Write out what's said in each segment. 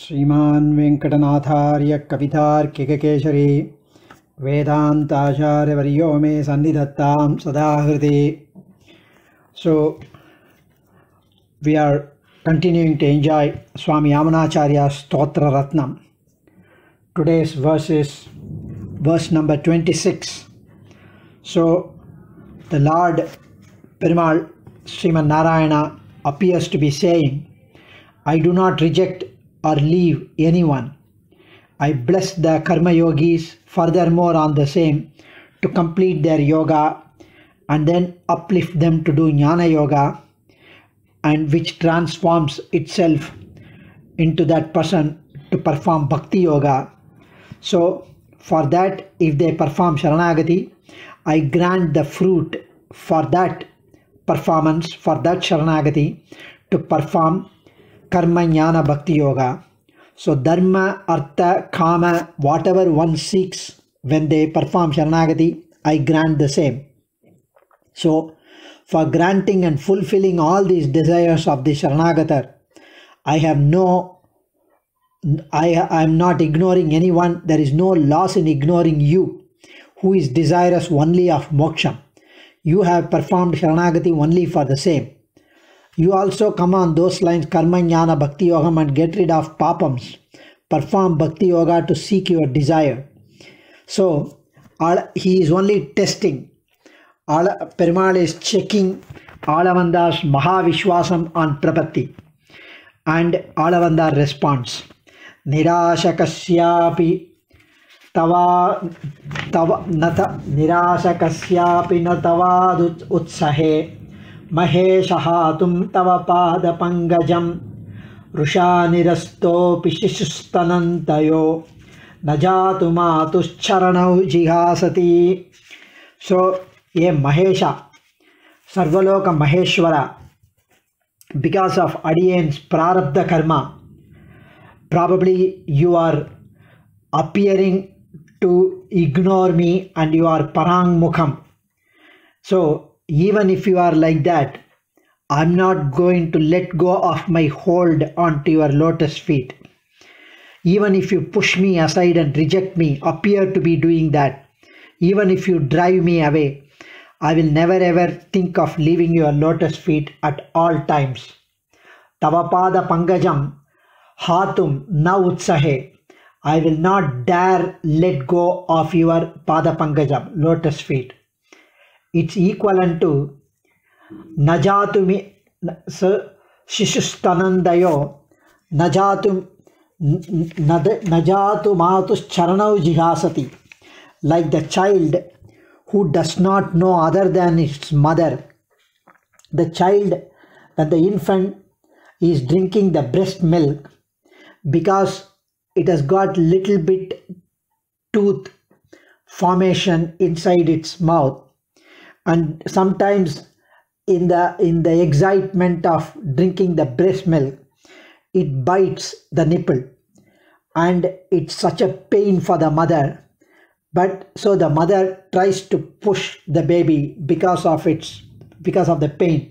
श्रीमान् वेंकटनाथार्य कवितार्किककेसरी वेदांताचार्यवर्यो मे सन्निधत्तां सदा हृदि. So we are continuing to enjoy Swami Yamunacharya's Stotra Ratnam. Today's verse is verse number 26. So the Lord Perumal Sriman Narayana appears to be saying, I do not reject or leave anyone. I bless the Karma Yogis furthermore on the same to complete their yoga and then uplift them to do Jnana Yoga, and which transforms itself into that person to perform Bhakti Yoga. So for that, if they perform Sharanagati, I grant the fruit for that performance, for that Sharanagati, to perform Karma Jnana Bhakti Yoga. So Dharma, Artha, Kama, whatever one seeks when they perform Sharanagati, I grant the same. So for granting and fulfilling all these desires of the Sharanagatar, I am not ignoring anyone. There is no loss in ignoring you, who is desirous only of moksha. You have performed Sharanagati only for the same. You also come on those lines, Karma Jnana Bhakti Yogam, and get rid of papams. Perform Bhakti Yoga to seek your desire. So he is only testing. Perumal is checking Alavanda's Mahavishwasam on Prapatti. And Alavanda responds, Nirashakasyapi Nirashakasyapi natavad utsahe Maheshahatum tava pada pangajam Rushanirasto pishishustanantayo Najatu matus charanau jihasati. So, ye Mahesha, Sarvaloka Maheshwara, because of Adiyan's Prarabdha Karma, probably you are appearing to ignore me and you are Parang Mukham. So, even if you are like that, I'm not going to let go of my hold onto your lotus feet. Even if you push me aside and reject me, appear to be doing that, even if you drive me away, I will never ever think of leaving your lotus feet at all times. Tavapada Pangajam Hatum na utsahe. I will not dare let go of your Pada Pangajam, lotus feet. It's equivalent to Najatumi Shishustanandayo Najatu Matus Charanau Jihasati. Like the child who does not know other than its mother. The child, that the infant is drinking the breast milk because it has got little bit tooth formation inside its mouth. And sometimes in the excitement of drinking the breast milk, it bites the nipple and it's such a pain for the mother. But so the mother tries to push the baby because of the pain.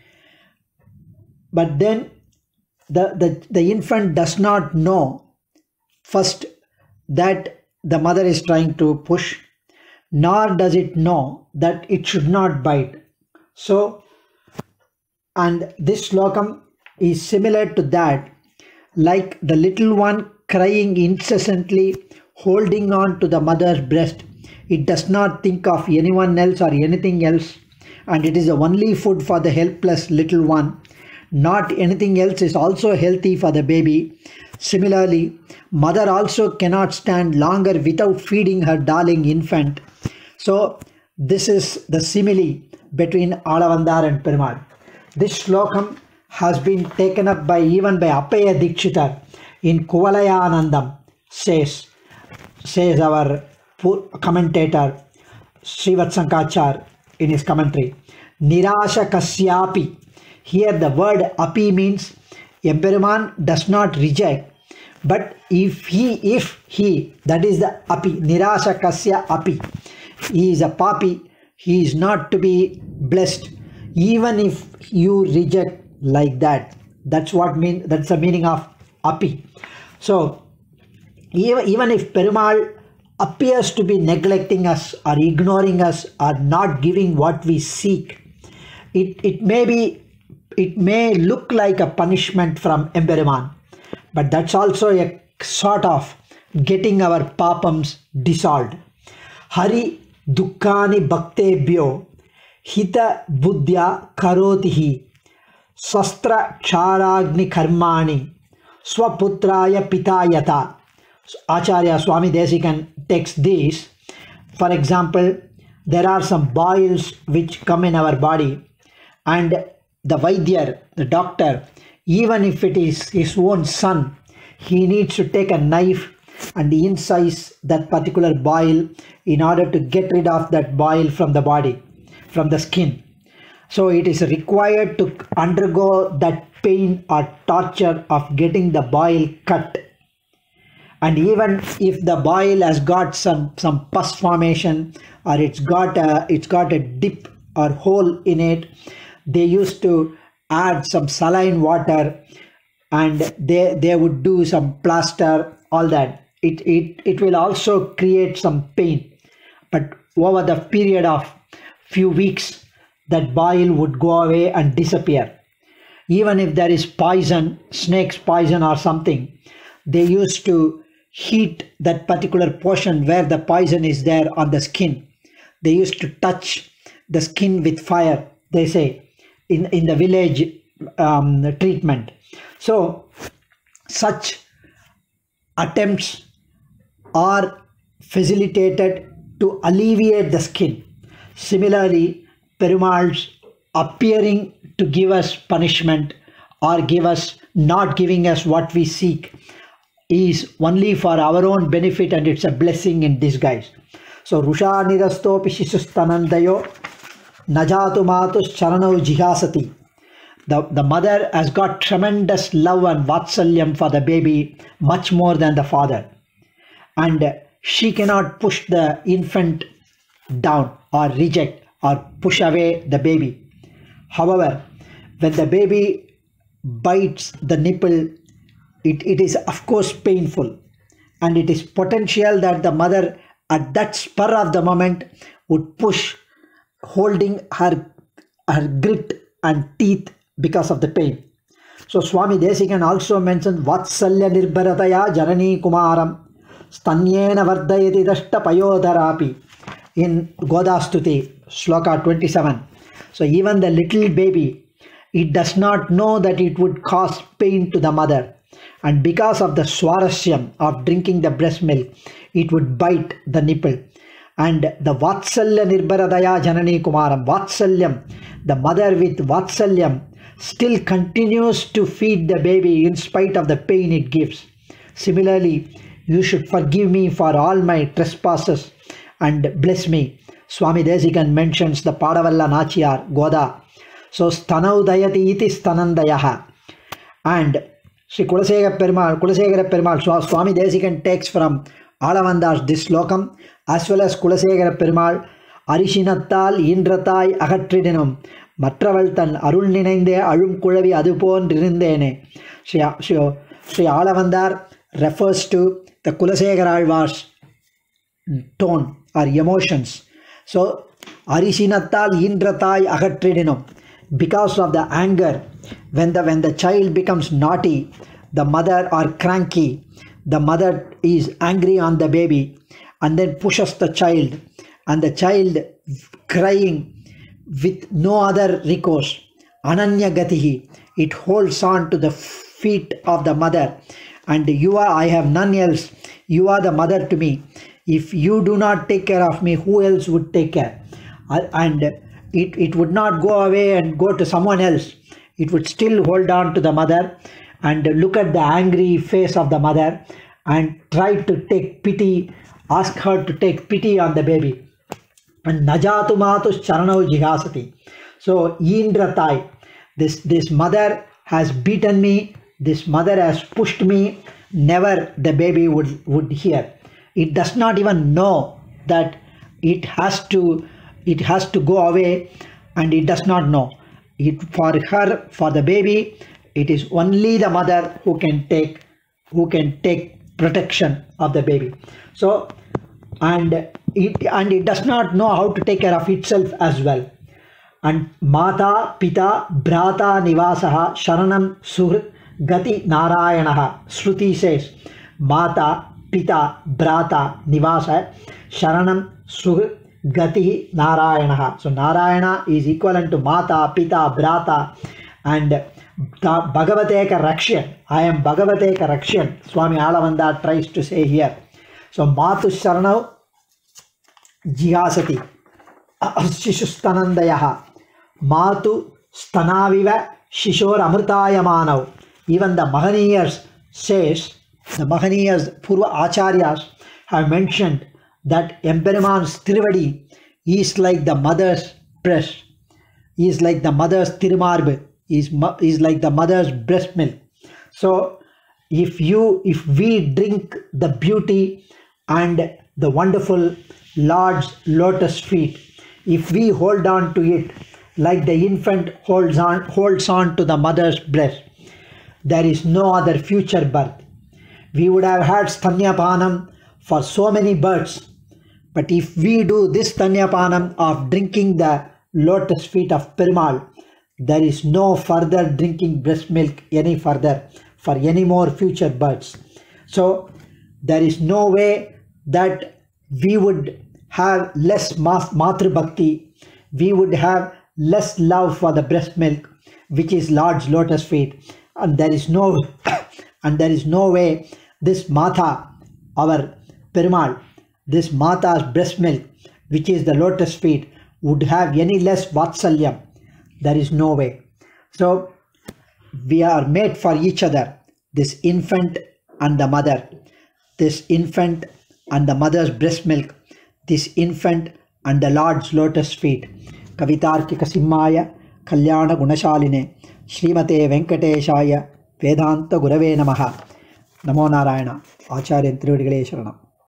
But then the infant does not know first that the mother is trying to push, nor does it know that it should not bite. So, and this slokam is similar to that, like the little one crying incessantly, holding on to the mother's breast. It does not think of anyone else or anything else, and it is the only food for the helpless little one. Not anything else is also healthy for the baby. Similarly, mother also cannot stand longer without feeding her darling infant. So this is the simile between Alavandar and Perumal. This slokam has been taken up even by Appaya Dikshitar in Kuvalayanandam, says our commentator Srivatsankachar in his commentary. Nirasha Kasyapi. Here the word api means Emperuman does not reject, but if he, that is the api, Nirasha Kasya api, he is a papi, he is not to be blessed, even if you reject like that. That's the meaning of api. So even if Perumal appears to be neglecting us or ignoring us or not giving what we seek, it may look like a punishment from Emperuman, but that's also a sort of getting our papams dissolved. Hari dukkani bhaktebhyo hita buddhya karotihi sastra ksharagni karmani swaputraya pitayata. Acharya Swami Desikan takes this. For example, there are some boils which come in our body, and the Vaidyar, the doctor, even if it is his own son, he needs to take a knife and incise that particular boil in order to get rid of that boil from the body, from the skin. So it is required to undergo that pain or torture of getting the boil cut. And even if the boil has got some pus formation, or it's got a dip or hole in it, they used to add some saline water, and they would do some plaster, all that. It will also create some pain, but over the period of few weeks, that boil would go away and disappear. Even if there is poison, snake's poison or something, they used to heat that particular portion where the poison is there on the skin. They used to touch the skin with fire, they say, in the village treatment. So such attempts are facilitated to alleviate the skin. Similarly, Perumal's appearing to give us punishment or not giving us what we seek is only for our own benefit, and it's a blessing in disguise. So Rusha nirastopi shisustanandayo najatu matus charanau jihasati. The mother has got tremendous love and vatsalyam for the baby, much more than the father, and she cannot push the infant down or reject or push away the baby. However, when the baby bites the nipple, it is of course painful, and it is potential that the mother at that spur of the moment would push, holding her grip and teeth because of the pain. So Swami Desikan also mentioned Vatsalya Nirbharataya Janani Kumaram Stanyena Vardayati Dashta Payodharapi in Godastuti, Sloka 27. So even the little baby, it does not know that it would cause pain to the mother, and because of the swarasyam of drinking the breast milk, it would bite the nipple. And the Vatsalya Nirbharadaya Janani Kumaram, Vatsalyam, the mother with Vatsalyam still continues to feed the baby in spite of the pain it gives. Similarly, you should forgive me for all my trespasses and bless me. Swami Desikan mentions the Padavalla Nachiyar, Goda. So Stanau Dayati iti Stanandayaha. And Sri Kulasegara Perumal, Swami Desikan takes from Alavandas this slokam, as well as Kulasegara Perumal, Arishinattal Indratai Agatridinum, Matravaltan Arul Ninainde Alum Kulavi Adupon Ririndene. Sri Alavandar refers to the Kulasegara Alvar's tone or emotions. So Arishinattal Indratai Agatridinum. Because of the anger, when the child becomes naughty, the mother or cranky, the mother is angry on the baby and then pushes the child, and the child crying with no other recourse, Ananya Gatihi, it holds on to the feet of the mother, and I have none else, you are the mother to me. If you do not take care of me, who else would take care? And it would not go away and go to someone else. It would still hold on to the mother and look at the angry face of the mother and try to take pity, ask her to take pity on the baby. And Najatu Matus Charanau Jihasati. So Indratai, this mother has beaten me, this mother has pushed me, never the baby would hear. It does not even know that it has to go away, and it does not know. For the baby, it is only the mother who can take who can take protection of the baby. So, and it does not know how to take care of itself as well. And Mata, Pita, Brata, Nivasaha, Sharanam, Suhrit, Gati, Narayanaha. Shruti says, Mata, Pita, Brata, Nivasa, Sharanam, Suhrit, Gati, Narayanaha. So Narayana is equivalent to Mata, Pita, Brata, and Bhagavateka Rakshan. I am Bhagavateka Rakshan. Swami Alavanda tries to say here. So Matu Sharanau Jihasati Shishustanandayaha Matu Stanaviva Shishor Amrutayamanav. Even the Mahaniyas says, the Mahaniyas Purva Acharyas have mentioned that Emperiman's Trivadi is like the mother's breast, is like the mother's Tirumarbu, is like the mother's breast milk. So if we drink the beauty and the wonderful Lord's lotus feet, if we hold on to it like the infant holds on to the mother's breast, there is no other future birth. We would have had Stanyapanam for so many births, but if we do this Stanyapanam of drinking the lotus feet of Perumal, there is no further drinking breast milk any further for any more future births. So there is no way that we would have less Matru Bhakti, we would have less love for the breast milk, which is Lord's lotus feet, and there is no way this Mata, our Perumal, this Mata's breast milk, which is the lotus feet, would have any less Vatsalyam. There is no way. So we are made for each other, this infant and the mother, this infant and the mother's breast milk, this infant and the Lord's lotus feet. Kavitarkika Simmaya Kalyana Gunashaline Srimate Venkateshaya Vedanta Gurave Namaha. Namo Narayana. Acharya Tiruvadigalesharanam.